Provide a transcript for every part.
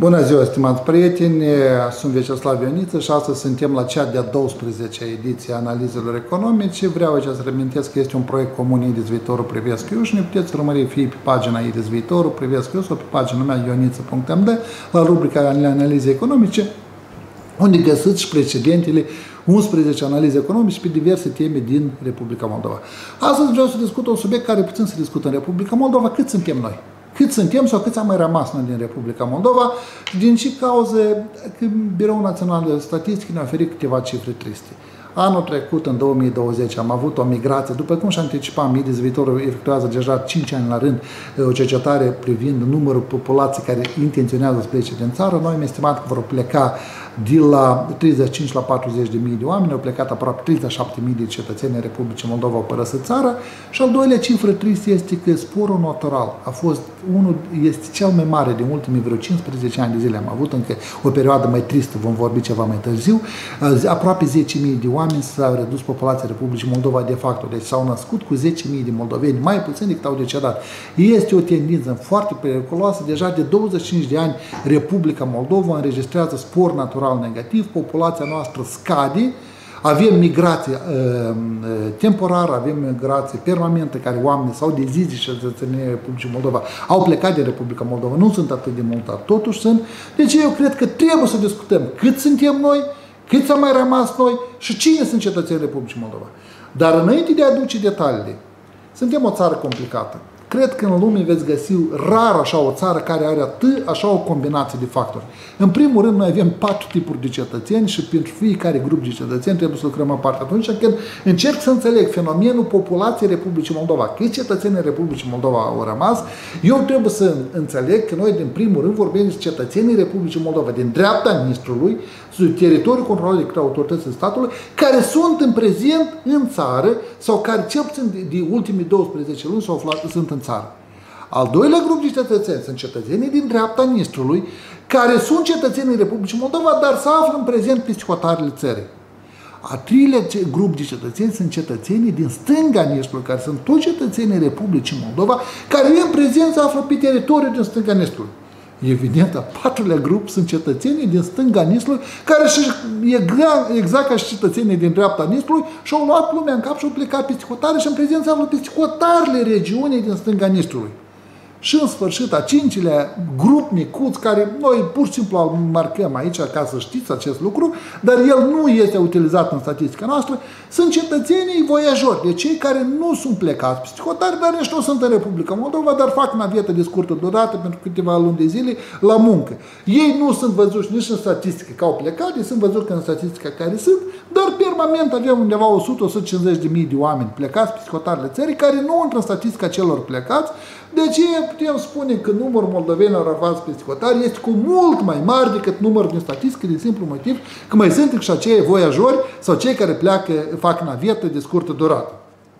Bună ziua, stimați prieteni! Sunt Vyacheslav Ioniță și astăzi suntem la cea de-a 12-a ediție a analizelor economice. Vreau aici să reamintesc că este un proiect comun Ides Viitorul Privesc Eu și ne puteți urmări fie pe pagina Ides Viitorul Privesc Eu sau pe pagina mea ioniță.md la rubrica analize economice, unde găsiți și precedentele 11 analize economice pe diverse teme din Republica Moldova. Astăzi vreau să discut un subiect care puțin se discută în Republica Moldova, cât suntem noi. Cât suntem sau câți am mai rămas noi din Republica Moldova, din ce cauze că Biroul Național de Statistică ne-a oferit câteva cifre triste. Anul trecut, în 2020, am avut o migrație, după cum și anticipam, Ides Viitorul efectuează deja 5 ani la rând o cercetare privind numărul populației care intenționează să plece din țară. Noi am estimat că vor pleca de la 35 la 40 de mii de oameni, au plecat aproape 37 mii de cetățeni în Republicii Moldova, au părăsit țara. Și al doilea cifră tristă este că sporul natural este cel mai mare din ultimii vreo 15 ani de zile. Am avut încă o perioadă mai tristă, vom vorbi ceva mai târziu. Aproape 10.000 de oameni s-au redus populația Republicii Moldova de facto. Deci s-au născut cu 10.000 de moldoveni, mai puțin decât au decedat. Este o tendință foarte periculoasă. Deja de 25 de ani Republica Moldova înregistrează spor natural negativ, populația noastră scade, avem migrație temporară, avem migrație permanentă, care oamenii sau de zi și cetățenii Republicii Moldova au plecat din Republica Moldova, nu sunt atât de mult, totuși sunt. Deci eu cred că trebuie să discutăm cât suntem noi, cât am mai rămas noi și cine sunt cetățenii Republicii Moldova. Dar înainte de a aduce detaliile, suntem o țară complicată. Cred că în lume veți găsi rar așa o țară care are așa o combinație de factori. În primul rând, noi avem 4 tipuri de cetățeni și pentru fiecare grup de cetățeni trebuie să lucrăm aparte. Atunci când încerc să înțeleg fenomenul populației Republicii Moldova, câți cetățenii Republicii Moldova au rămas, eu trebuie să înțeleg că noi, din primul rând, vorbim de cetățenii Republicii Moldova, din dreapta Nistrului, teritoriul controlat de către autoritățile statului, care sunt în prezent în țară sau care cel puțin de ultimii 12 luni s-au aflat, sunt în țară. Al doilea grup de cetățeni sunt cetățenii din dreapta Nistrului, care sunt cetățenii Republicii Moldova, dar se află în prezent peste hotarele țării. Al treilea grup de cetățeni sunt cetățenii din stânga Nistrului, care sunt toți cetățenii Republicii Moldova, care în prezent se află pe teritoriul din stânga Nistrului. Evident, al patrulea grup sunt cetățenii din stânga Nistrului, care exact ca și cetățenii din dreapta Nistrului și-au luat lumea în cap și au plecat peste hotare și în prezent se află peste hotarele regiunii din stânga Nistrului. Și în sfârșit, a cincilea grup micuț, care noi pur și simplu îl marcăm aici ca să știți acest lucru, dar el nu este utilizat în statistica noastră, sunt cetățenii voiajori, de cei care nu sunt plecați peste hotare, dar nici nu sunt în Republica Moldova, dar fac navetă de scurtă durată pentru câteva luni de zile la muncă. Ei nu sunt văzuți nici în statistică că au plecat, ei sunt văzuți în statistica care sunt, dar permanent avem undeva 100-150 de mii de oameni plecați peste hotarele țării, care nu intră în statistica celor plecați. De aceea putem spune că numărul moldovenilor aflați peste hotare este cu mult mai mare decât numărul din statistică, din simplu motiv că mai sunt și acei voiajori sau cei care pleacă, fac navetă de scurtă durată.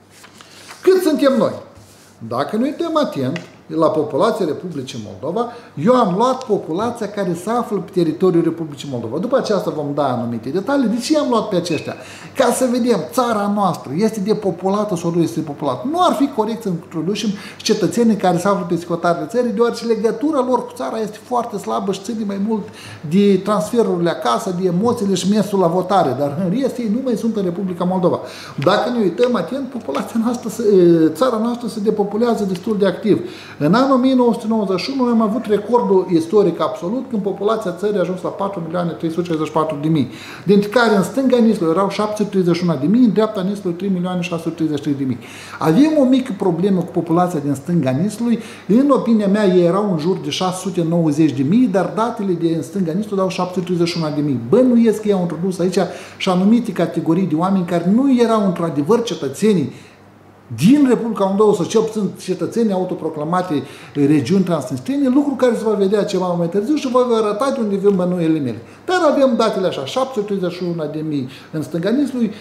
Cât suntem noi? Dacă ne uităm atent la populația Republicii Moldova, eu am luat populația care se află pe teritoriul Republicii Moldova. După aceasta vom da anumite detalii. De ce am luat pe aceștia? Ca să vedem, țara noastră este depopulată sau nu este depopulată. Nu ar fi corect să introducem cetățenii care se află pe hotarele țării, deoarece legătura lor cu țara este foarte slabă și ține mai mult de transferurile acasă, de emoțiile și mersul la votare. Dar în rest ei nu mai sunt în Republica Moldova. Dacă ne uităm atent, populația noastră, țara noastră se depopulează destul de activ. În anul 1991 am avut recordul istoric absolut când populația țării a ajuns la 4.364.000, dintre care în stânga Nistrului erau 731.000, în dreapta Nistrului 3.633.000. Avem o mică problemă cu populația din stânga Nistrului. În opinia mea, ei erau în jur de 690.000, dar datele din stânga Nistrului dau 731.000. Bănuiesc că i-au introdus aici și anumite categorii de oameni care nu erau într-adevăr cetățenii din Republica Moldova, sau cel puțin cetățenii autoproclamate regiuni transnistrene, lucru care se va vedea ceva mai târziu și vă arăta de unde vin bănuielile mele. Dar avem datele așa, 731.000 în stânga Nistrului,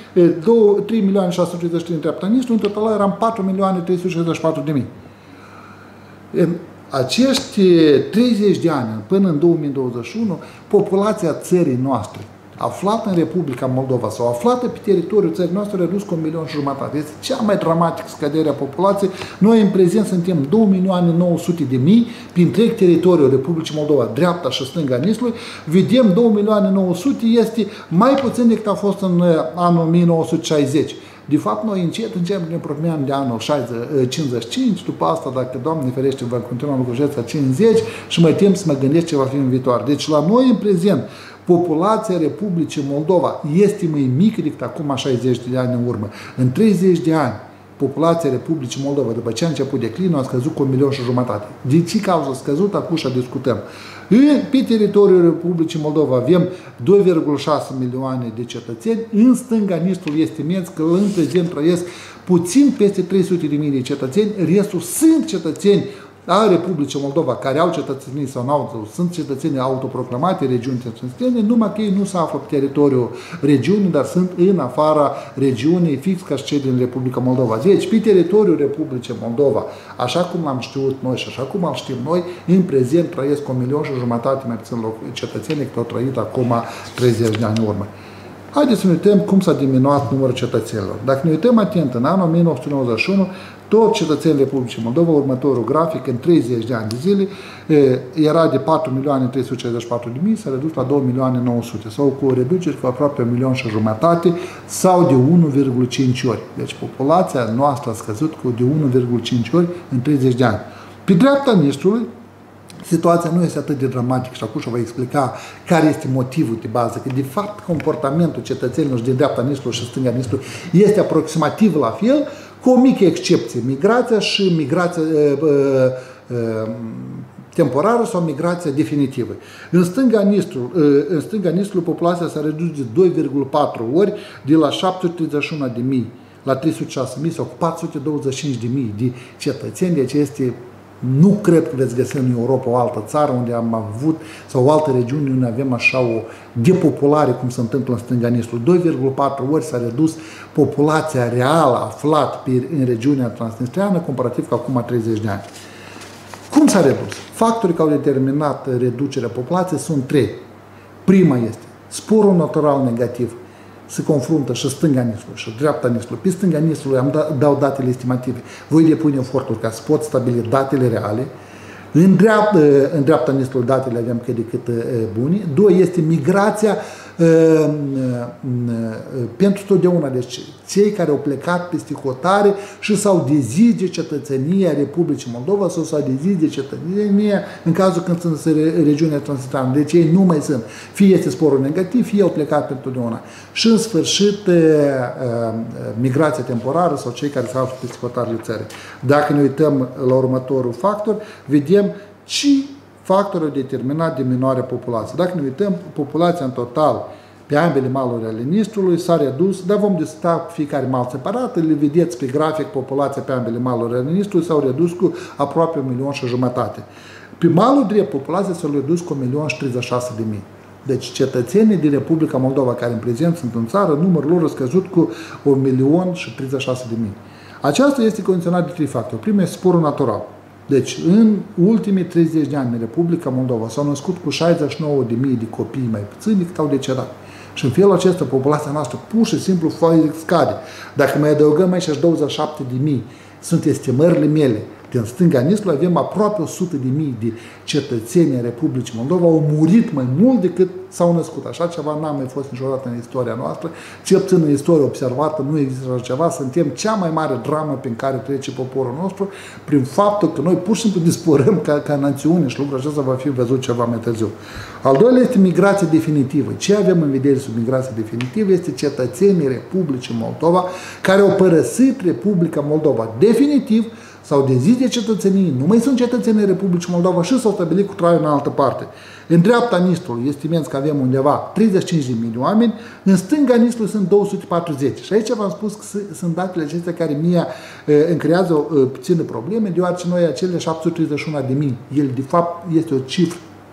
3.633.000 în dreapta Nistrului, în total eram 4.364.000. În acești 30 de ani, până în 2021, populația țării noastre, aflat în Republica Moldova sau aflată pe teritoriul țării noastre a redus cu 1,5 milion. Este cea mai dramatică scădere a populației. Noi în prezent suntem 2.900.000 pe întreg teritoriul Republicii Moldova, dreapta și stânga Nislui. Vedem 2.900.000 este mai puțin decât a fost în anul 1960. De fapt, noi încet ne apropiam de anul 55, după asta, dacă Doamne ferește, va continua lucrul ăsta 50 și mai timp să mă gândesc ce va fi în viitor. Deci, la noi, în prezent, populația Republicii Moldova este mai mică decât acum 60 de ani în urmă. În 30 de ani, populația Republicii Moldova, după ce a început declinul, a scăzut cu 1,5 milion. De ce cauză a scăzut? Acum și discutăm. Pe teritoriul Republicii Moldova avem 2,6 milioane de cetățeni. În stânga Nistrul este imens, că în prezent trăiesc puțin peste 300.000 de cetățeni. Restul sunt cetățeni a Republicii Moldova, care au cetățenii sau nu au, sunt cetățenii autoproclamate, regiuni cetățene, numai că ei nu se află pe teritoriul regiunii, dar sunt în afara regiunii, fix ca și cei din Republica Moldova. Deci, pe teritoriul Republicii Moldova, așa cum l-am știut noi și așa cum îl știm noi, în prezent trăiesc 1,5 milion mai puțin cetățeni decât au trăit acum 30 de ani în urmă. Haideți să ne uităm cum s-a diminuat numărul cetățenilor. Dacă ne uităm atent, în anul 1991, toți cetățenii Republicii Moldova, următorul grafic, în 30 de ani de zile, era de 4.364.000, s-a redus la 2.900.000, sau cu o reducere cu aproape 1,5 milion sau de 1,5 ori. Deci populația noastră a scăzut cu de 1,5 ori în 30 de ani. Pe dreapta Nistrului, situația nu este atât de dramatică și acum vă explica care este motivul de bază, că de fapt comportamentul cetățenilor din dreapta Nistrului și stânga Nistrului este aproximativ la fel, cu o mică excepție, migrația și migrația temporară sau migrația definitivă. În stânga Nistrului populația s-a redus de 2,4 ori, de la 731.000 la 306.000 sau cu 425.000 de cetățeni, deci este. Nu cred că veți găsi în Europa o altă țară unde am avut, sau o altă regiune unde avem așa o depopulare cum se întâmplă în stânga Nistrului. 2,4 ori s-a redus populația reală aflată în regiunea transnistriană comparativ cu acum 30 de ani. Cum s-a redus? Factorii care au determinat reducerea populației sunt 3. Prima este sporul natural negativ. Se confruntă și stânga Nistrului și dreapta Nistrului. Pe stânga Nistrului dau datele estimative. Voi depune eforturi ca să pot stabili datele reale. În dreapta Nistrului datele avem cât de cât bune. 2 este migrația pentru totdeauna. Deci cei care au plecat peste hotare și s-au dezis de cetățenia Republicii Moldova sau s-au dezis de cetățenia în cazul când sunt în regiunea transnistrană. Deci ei nu mai sunt. Fie este sporul negativ, fie au plecat pentru totdeauna. Și în sfârșit migrația temporară sau cei care s-au află peste hotarele țării. Dacă ne uităm la următorul factor, vedem ce factorul a determinat diminuarea populației. Dacă ne uităm, populația în total pe ambele maluri ale Nistrului s-a redus, dar vom discuta cu fiecare mal separat, le vedeți pe grafic, populația pe ambele maluri ale Nistrului s-au redus cu aproape 1,5 milion. Pe malul drept, populația s-a redus cu 1.036.000. Deci cetățenii din Republica Moldova care în prezent sunt în țară, numărul lor a scăzut cu 1.036.000. Aceasta este condiționat de 3 factori. Primul este sporul natural. Deci, în ultimii 30 de ani în Republica Moldova s-au născut cu 69.000 de copii mai puțini decât au decedat. Și în felul acesta populația noastră pur și simplu scade. Dacă mai adăugăm aici 27.000, sunt estimările mele. Din stânga Nistrului avem aproape 100.000 de cetățeni ai Republicii Moldova, au murit mai mult decât s-au născut. Așa ceva n-a mai fost niciodată în istoria noastră. Cel puțin în istoria observată nu există așa ceva. Suntem cea mai mare dramă prin care trece poporul nostru prin faptul că noi pur și simplu dispărăm ca națiune și lucrul acesta va fi văzut ceva mai târziu. Al doilea este migrație definitivă. Ce avem în vedere sub migrație definitivă este cetățenii Republicii Moldova care au părăsit Republica Moldova definitiv, sau de zi de cetățenii, nu mai sunt cetățenii Republicii Moldova și s-au stabilit cu traiul în altă parte. În dreapta Nistrului este imens că avem undeva 35.000 de oameni, în stânga Nistrului sunt 240. Și aici v-am spus că sunt datele acestea care mie îmi creează puține probleme, deoarece noi acele 731.000, el de fapt este o cifră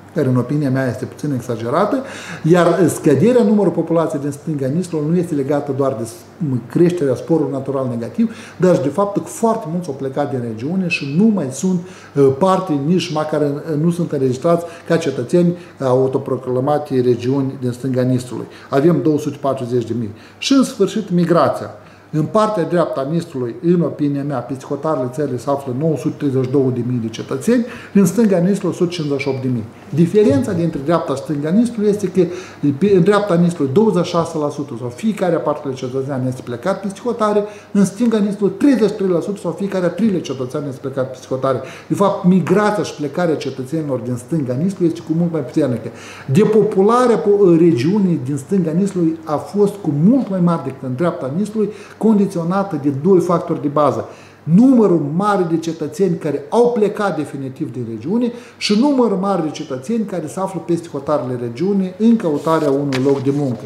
care în opinia mea este puțin exagerată, iar scăderea numărului populației din stânga Nislor nu este legată doar de creșterea sporului natural negativ, dar și de faptul că foarte mulți au plecat din regiune și nu mai sunt parte, nici măcar nu sunt înregistrați ca cetățeni autoproclamate regiuni din stânga Nistrului. Avem 240.000. Și în sfârșit migrația. În partea dreaptă a Nistrului, în opinia mea, peste hotarele țării se află 932.000 de cetățeni, în stânga Nistrului 158.000. Diferența dintre dreapta și stânga Nistrului este că în dreapta Nistrului 26% sau fiecare parte cetățean este plecat peste hotare, în stânga Nistrului 33% sau fiecare a treilea cetățean este plecat peste hotare. De fapt, migrația și plecarea cetățenilor din stânga Nistrului este cu mult mai puternică. Depopularea regiunii din stânga Nistrului a fost cu mult mai mare decât în dreapta Nistrului, condiționată de doi factori de bază. Numărul mare de cetățeni care au plecat definitiv din regiune și numărul mare de cetățeni care se află peste hotarele regiunii în căutarea unui loc de muncă.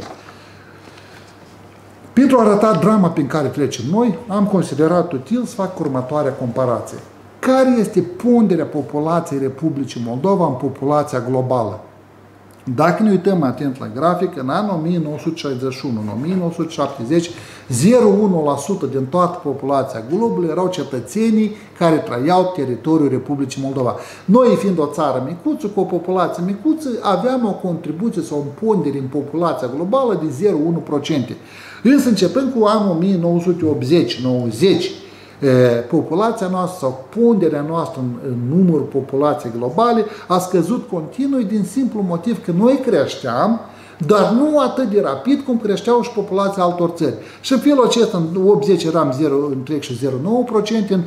Pentru a arăta drama prin care trecem noi, am considerat util să fac următoarea comparație. Care este ponderea populației Republicii Moldova în populația globală? Dacă ne uităm atent la grafic, în anul 1961, în 1970, 0,1% din toată populația globului erau cetățenii care trăiau pe teritoriul Republicii Moldova. Noi, fiind o țară micuță, cu o populație micuță, aveam o contribuție sau o pondere în populația globală de 0,1%. Însă, începând cu anul 1980-90, populația noastră sau ponderea noastră în numărul populației globale a scăzut continuu din simplu motiv că noi creșteam, dar nu atât de rapid cum creșteau și populația altor țări. Și în felul acesta, în 80 eram 0,9%, în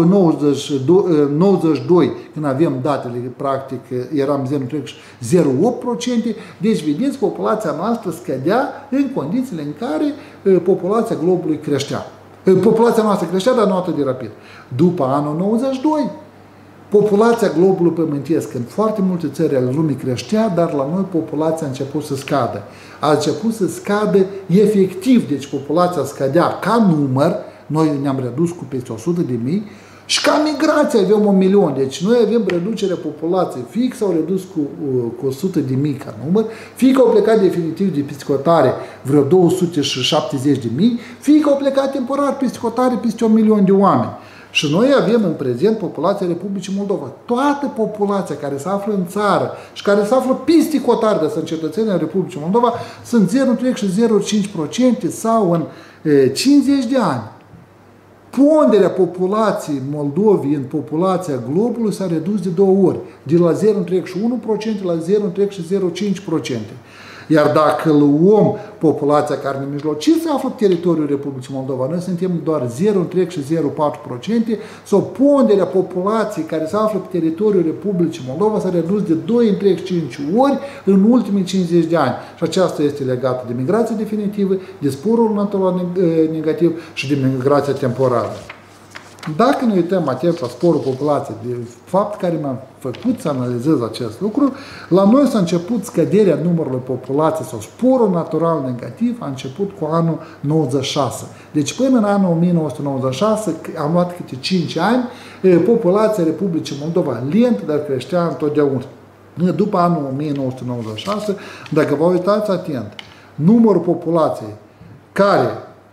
92, când avem datele, practic, eram 0,08%, deci, vedeți, populația noastră scădea în condițiile în care populația globului creștea. Populația noastră creștea, dar nu atât de rapid. După anul 92, populația globului pământesc în foarte multe țări ale lumii creștea, dar la noi populația a început să scadă. A început să scadă efectiv, deci populația scădea ca număr, noi ne-am redus cu peste 100.000, și ca migrație avem 1.000.000. Deci noi avem reducerea populației, fie că s-au redus cu 100.000 ca număr, fie că au plecat definitiv de peste hotare vreo 270.000, fie că au plecat temporar peste hotare peste 1.000.000 de oameni. Și noi avem în prezent populația Republicii Moldova. Toată populația care se află în țară și care se află peste hotare, dar sunt cetățenii Republicii Moldova, sunt 0,05% sau în 50 de ani. Ponderea populației Moldovei în populația globului s-a redus de 2 ori, de la 0,1% la 0,05%. Iar dacă luăm populația carne mijlocii se află pe teritoriul Republicii Moldova, noi suntem doar 0,04%, sau ponderea populației care se află pe teritoriul Republicii Moldova s-a redus de 2,5 ori în ultimii 50 de ani. Și aceasta este legată de migrație definitivă, de sporul natural negativ și de migrația temporară. Dacă ne uităm atent la sporul populației, de fapt care m-a făcut să analizez acest lucru, la noi s-a început scăderea numărului populației sau sporul natural negativ a început cu anul 96. Deci până în anul 1996, am luat câte 5 ani, populația Republicii Moldova lent, dar creștea întotdeauna. După anul 1996, dacă vă uitați atent, numărul populației care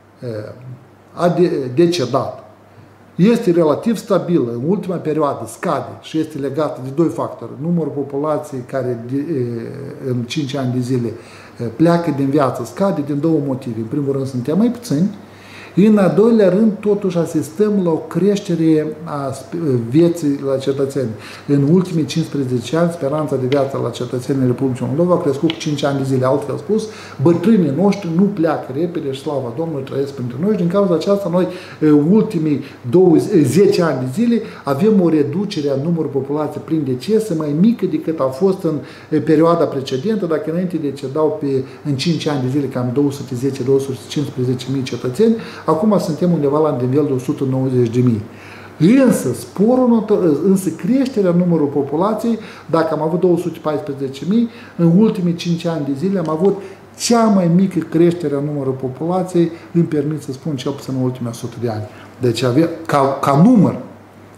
a decedat este relativ stabilă, în ultima perioadă scade și este legată de 2 factori. Numărul populației care în 5 ani de zile pleacă din viață scade din 2 motive. În primul rând suntem mai puțini, în al doilea rând totuși asistăm la o creștere a vieții la cetățeni. În ultimii 15 ani speranța de viață la cetățenii Republicii Moldova a crescut cu 5 ani de zile. Altfel spus, bătrânii noștri nu pleacă repede și slavă Domnului trăiesc pentru noi și din cauza aceasta noi ultimii 10 ani de zile avem o reducere a numărului populației prin decese mai mică decât a fost în perioada precedentă, dacă înainte decedau în 5 ani de zile cam 210-215.000 cetățeni, acum suntem undeva la nivel de 190.000. Însă creșterea numărului populației, dacă am avut 214.000, în ultimii 5 ani de zile am avut cea mai mică creștere a numărului populației, îmi permit să spun cel puțin în ultimii 100 de ani. Deci ca număr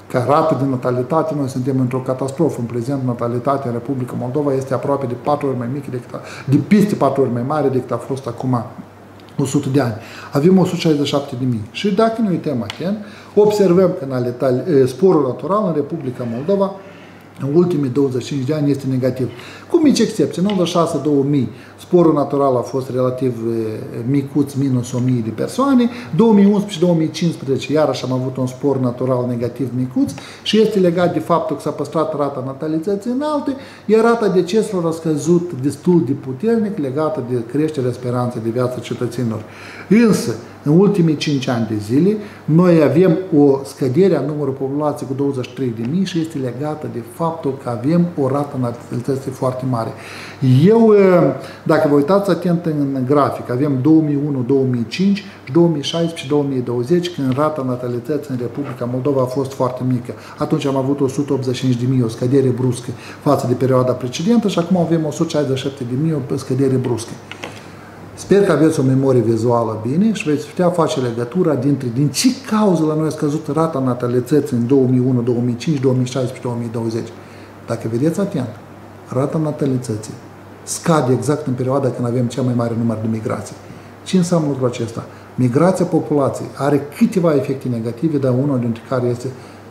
ca rată de natalitate, noi suntem într-o catastrofă. În prezent, natalitatea în Republica Moldova este aproape de 4 ori mai mică de peste 4 ori mai mare decât a fost acum 100 de ani. Avem 167.000. Și dacă ne uităm atent, observăm că sporul natural în Republica Moldova în ultimii 25 de ani este negativ. Cu mici excepții, în 96-2000 sporul natural a fost relativ micuț, minus 1000 de persoane, 2011-2015 iarăși am avut un spor natural negativ micuț și este legat de faptul că s-a păstrat rata natalității înalte, iar rata deceselor a scăzut destul de puternic legată de creșterea speranței de viață cetățenilor. Însă, în ultimii 5 ani de zile, noi avem o scădere a numărului populației cu 23.000 și este legată de faptul că avem o rată natalității foarte mare. Eu, dacă vă uitați atent în grafic, avem 2001-2005 și 2016-2020, când rata natalității în Republica Moldova a fost foarte mică. Atunci am avut 185.000, o scădere bruscă față de perioada precedentă și acum avem 167.000, o scădere bruscă. Sper că aveți o memorie vizuală bine și veți putea face legătura din ce cauză la noi a scăzut rata natalității în 2001, 2005, 2016, 2020. Dacă vedeți atent, rata natalității scade exact în perioada când avem cea mai mare număr de migrații. Ce înseamnă lucrul acesta? Migrația populației are câteva efecte negative, dar unul dintre care este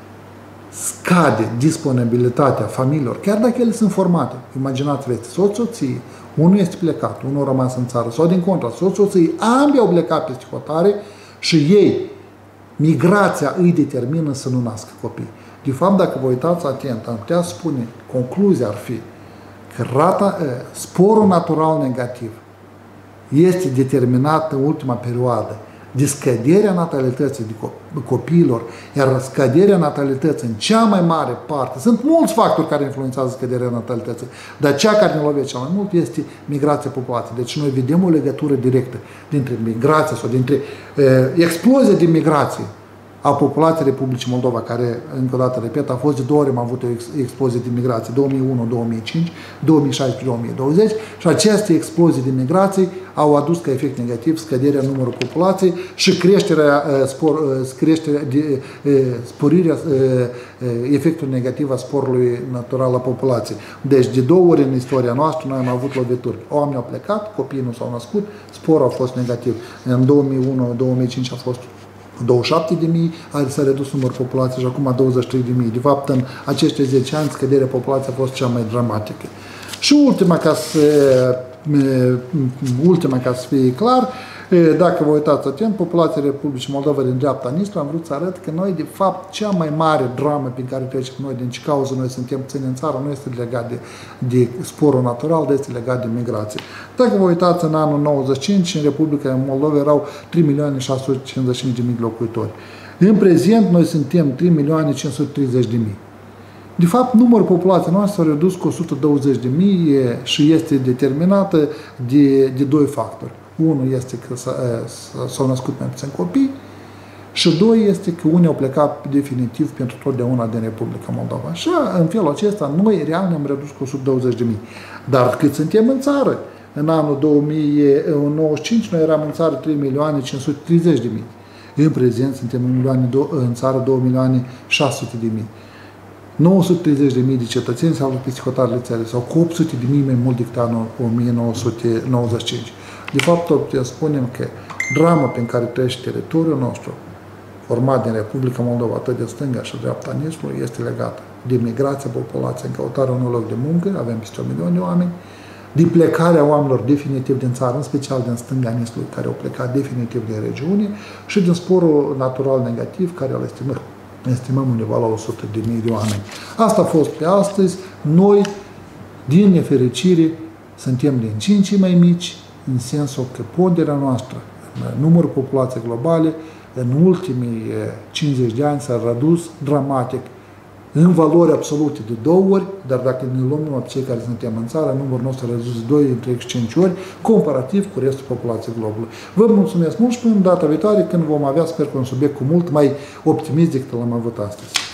scade disponibilitatea familiilor, chiar dacă ele sunt formate. Imaginați-vă, soț-soție, unul este plecat, unul a rămas în țară, sau din contra, soț-soție, ambii au plecat peste hotare și ei, migrația îi determină să nu nască copii. De fapt, dacă vă uitați atent, am putea spune, concluzia ar fi că sporul natural negativ este determinat în ultima perioadă de scăderea natalității de copiilor, iar scăderea natalității în cea mai mare parte, sunt mulți factori care influențează scăderea natalității, dar cea care ne lovește cel mai mult este migrația populației. Deci noi vedem o legătură directă dintre migrație sau dintre explozia de migrație a populației Republicii Moldova, care, încă o dată repet, a fost de 2 ori am avut o explozie de migrație, 2001-2005, 2016-2020, și aceste explozii de migrație au adus ca efect negativ scăderea numărului populației și sporirea efectului negativ a sporului natural a populației. Deci, de 2 ori în istoria noastră, noi am avut lovituri. Oamenii au plecat, copiii nu s-au născut, sporul a fost negativ. În 2001-2005 a fost 27.000, s-a redus numărul populației și acum 23.000. De fapt, în acești 10 ani, scăderea populației a fost cea mai dramatică. Și ultima ca să fie clar, dacă vă uitați atent, populația Republicii Moldova din dreapta Nistru, am vrut să arăt că noi, de fapt, cea mai mare dramă prin care trecem noi, din ce cauză noi suntem ține în țară, nu este legat de sporul natural, dar este legat de migrație. Dacă vă uitați, în anul 95, în Republica Moldova erau 3.655.000 de locuitori. În prezent, noi suntem 3.530.000. De fapt, numărul populației noastre s-a redus cu 120.000 și este determinată de 2 factori. Unul este că s-au născut mai puțin copii și 2 este că unii au plecat definitiv pentru totdeauna din Republica Moldova. Și în felul acesta noi real ne-am redus cu 120.000. Dar cât suntem în țară? În anul 2095 noi eram în țară 3.530.000. În prezent suntem în țară 2.600.000. 930.000 de cetățeni s-au luat peste hotarele țării, sau cu 800.000 mai mult decât anul 1995. De fapt, putem spunem că drama prin care trece teritoriul nostru, format din Republica Moldova, atât de stânga și dreapta Nistrului, este legată de migrația populației în căutarea unui loc de muncă, avem peste 1 milion de oameni, de plecarea oamenilor definitiv din țară, în special din stânga Nistrului, care au plecat definitiv din regiune, și din sporul natural negativ, care îl estimăm undeva la 100.000 de oameni. Asta a fost pe astăzi. Noi, din nefericire, suntem din ce în ce mai mici, în sensul că ponderea noastră, numărul populației globale, în ultimii 50 de ani s-a redus dramatic, în valori absolute de 2 ori, dar dacă ne luăm numai cei care suntem în țară, numărul nostru a redus de 2, 3, 5 ori, comparativ cu restul populației globului. Vă mulțumesc mult și până data viitoare, când vom avea, sper, un subiect cu mult mai optimist decât l-am avut astăzi.